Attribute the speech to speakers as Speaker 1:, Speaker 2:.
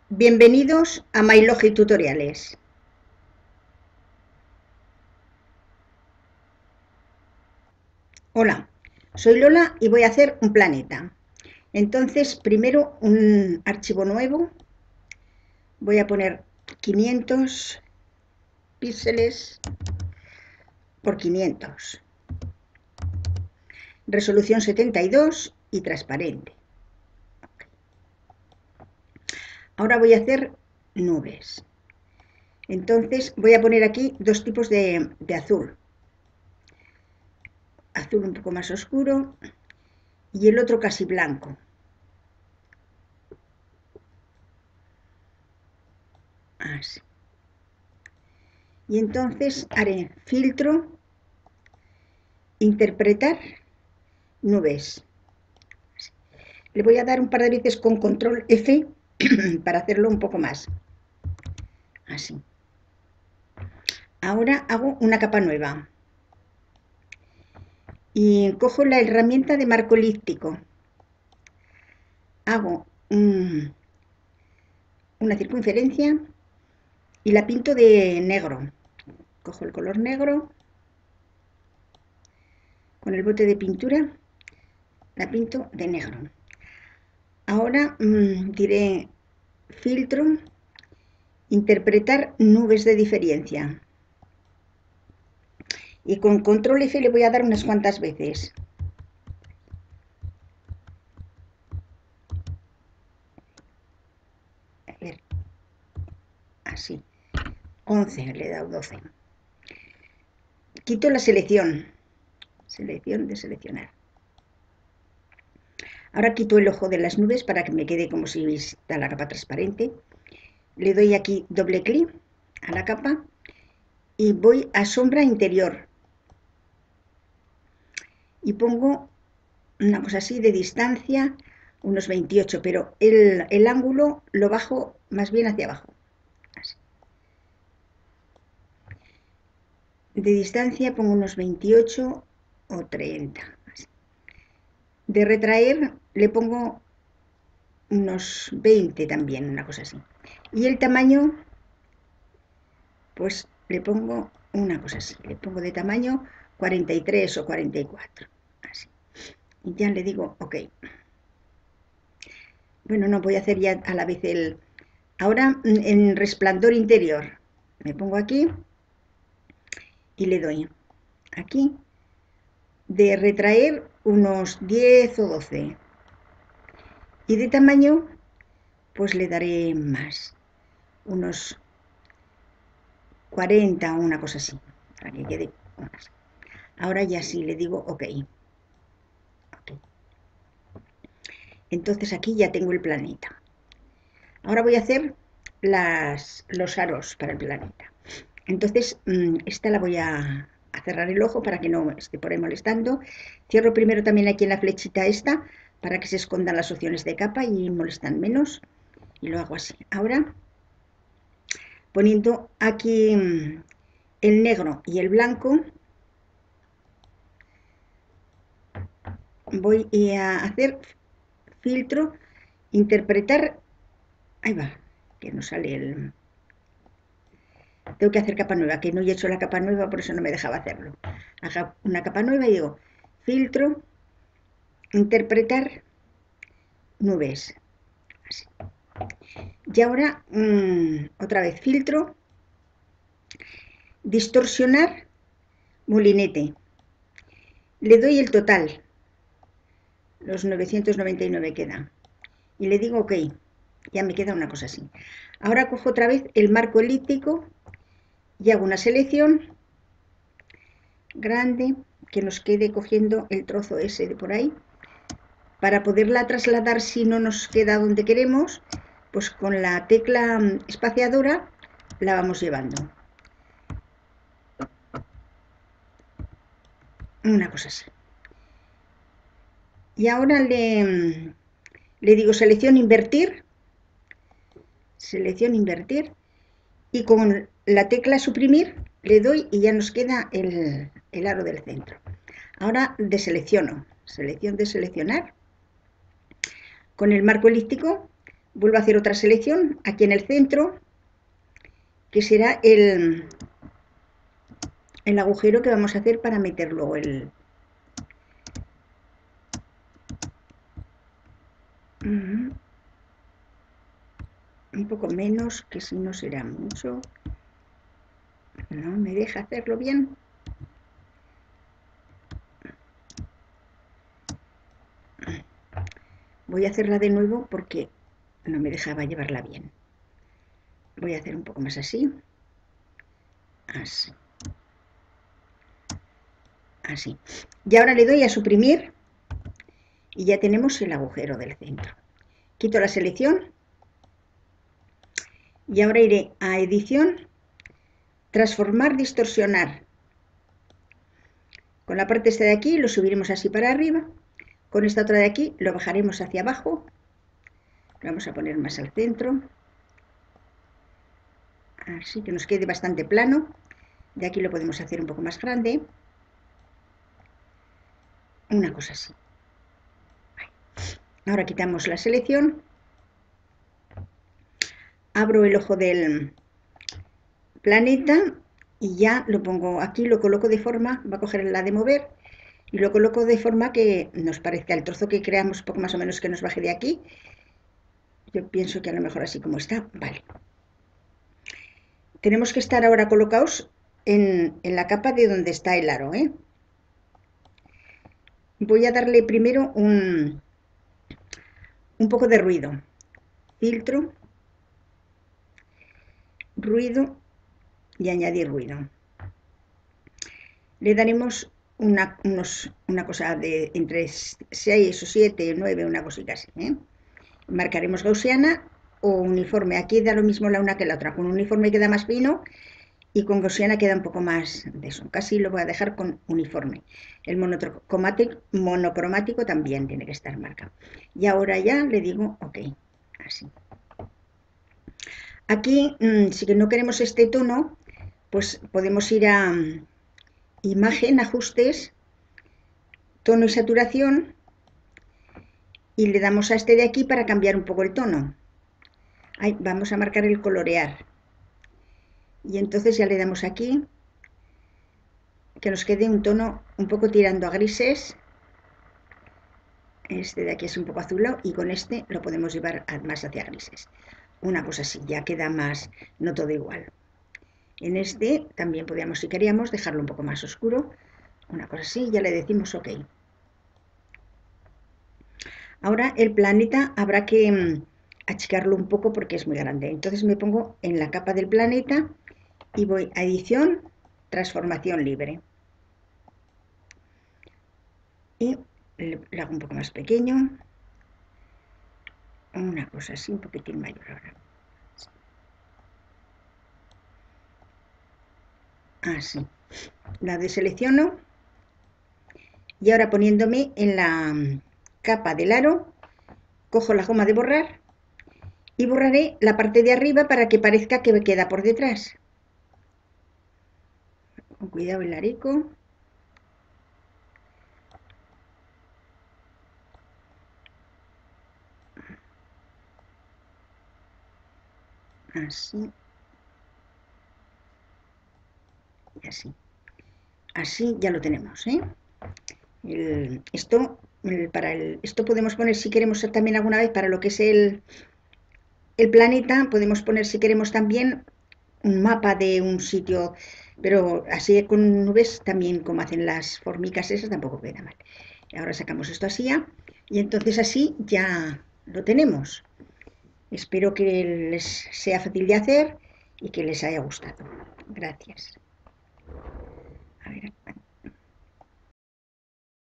Speaker 1: Bienvenidos a MyLogic Tutoriales. Hola, soy Lola y voy a hacer un planeta. Entonces, primero un archivo nuevo. Voy a poner 500 píxeles por 500. Resolución 72 y transparente. Ahora voy a hacer nubes. Entonces voy a poner aquí dos tipos de azul. Azul un poco más oscuro y el otro casi blanco. Así. Y entonces haré filtro, interpretar, nubes. Le voy a dar un par de veces con control F para hacerlo un poco más. Así. Ahora hago una capa nueva. Y cojo la herramienta de marco elíptico. Hago una circunferencia y la pinto de negro. Cojo el color negro, con el bote de pintura la pinto de negro. Ahora diré filtro, interpretar nubes de diferencia. Y con control F le voy a dar unas cuantas veces. A ver, así. 11, le he dado 12. Quito la selección. Selección de seleccionar. Ahora quito el ojo de las nubes para que me quede como si está la capa transparente. Le doy aquí doble clic a la capa y voy a sombra interior. Y pongo una cosa así de distancia, unos 28, pero el ángulo lo bajo más bien hacia abajo. Así. De distancia pongo unos 28 o 30. Así. De retraer le pongo unos 20 también, una cosa así. Y el tamaño, pues le pongo una cosa así. Le pongo de tamaño 43 o 44. Así. Y ya le digo OK. Bueno, no voy a hacer ya a la vez el... Ahora en resplandor interior. Me pongo aquí y le doy aquí de retraer unos 10 o 12. Y de tamaño, pues le daré más. Unos 40 o una cosa así. Para que quede más. Ahora ya sí le digo OK. OK. Entonces aquí ya tengo el planeta. Ahora voy a hacer los aros para el planeta. Entonces, esta la voy a cerrar el ojo para que no esté por ahí molestando. Cierro primero también aquí en la flechita esta para que se escondan las opciones de capa y molestan menos. Y lo hago así. Ahora, poniendo aquí el negro y el blanco, voy a hacer filtro, interpretar. Ahí va, que no sale el... Tengo que hacer capa nueva, que no he hecho la capa nueva, por eso no me dejaba hacerlo. Hago una capa nueva y digo filtro, interpretar, nubes. Así. Y ahora otra vez filtro, distorsionar, molinete. Le doy el total, los 999 queda. Y le digo OK, ya me queda una cosa así. Ahora cojo otra vez el marco elíptico y hago una selección grande que nos quede cogiendo el trozo ese de por ahí. Para poderla trasladar si no nos queda donde queremos, pues con la tecla espaciadora la vamos llevando. Una cosa así. Y ahora le digo selección invertir, y con la tecla suprimir le doy y ya nos queda el aro del centro. Ahora deselecciono, selección de seleccionar. Con el marco elíptico vuelvo a hacer otra selección aquí en el centro, que será el agujero que vamos a hacer para meter luego un poco menos, que si no será mucho. No me deja hacerlo bien. Voy a hacerla de nuevo porque no me dejaba llevarla bien. Voy a hacer un poco más así. Así. Así. Y ahora le doy a suprimir y ya tenemos el agujero del centro. Quito la selección y ahora iré a edición, transformar, distorsionar. Con la parte esta de aquí lo subiremos así para arriba, con esta otra de aquí lo bajaremos hacia abajo, lo vamos a poner más al centro, así que nos quede bastante plano. De aquí lo podemos hacer un poco más grande, una cosa así. Ahora quitamos la selección, abro el ojo del planeta y ya lo pongo aquí, lo coloco de forma, va a coger la de mover y lo coloco de forma que nos parezca el trozo que creamos, poco más o menos que nos baje de aquí. Yo pienso que a lo mejor así como está, vale. Tenemos que estar ahora colocados en la capa de donde está el aro, ¿eh? Voy a darle primero un poco de ruido. Filtro, ruido y añadir ruido. Le daremos una cosa de entre 6 o 7 o 9, una cosita así, ¿eh? Marcaremos gaussiana o uniforme. Aquí da lo mismo la una que la otra. Con uniforme queda más fino y con gaussiana queda un poco más de eso. Casi lo voy a dejar con uniforme. El monocromático también tiene que estar marcado. Y ahora ya le digo OK. Así. Aquí, si no queremos este tono, pues podemos ir a imagen, ajustes, tono y saturación, y le damos a este de aquí para cambiar un poco el tono. Ahí, vamos a marcar el colorear. Y entonces ya le damos aquí, que nos quede un tono un poco tirando a grises. Este de aquí es un poco azulado y con este lo podemos llevar más hacia grises. Una cosa así, ya queda más, no todo igual. En este también podríamos, si queríamos, dejarlo un poco más oscuro. Una cosa así, ya le decimos OK. Ahora el planeta habrá que achicarlo un poco porque es muy grande. Entonces me pongo en la capa del planeta y voy a edición, transformación libre. Y le hago un poco más pequeño. Una cosa así, un poquitín mayor ahora. Así. La deselecciono. Y ahora poniéndome en la capa del aro, cojo la goma de borrar y borraré la parte de arriba para que parezca que me queda por detrás. Con cuidado el arico. Así. Y así. Así ya lo tenemos, ¿eh? Esto podemos poner, si queremos, también alguna vez para lo que es el planeta, podemos poner, si queremos, también un mapa de un sitio, pero así con nubes también, como hacen las formicas esas, tampoco queda mal. Ahora sacamos esto así y entonces así ya lo tenemos. Espero que les sea fácil de hacer y que les haya gustado. Gracias. A ver.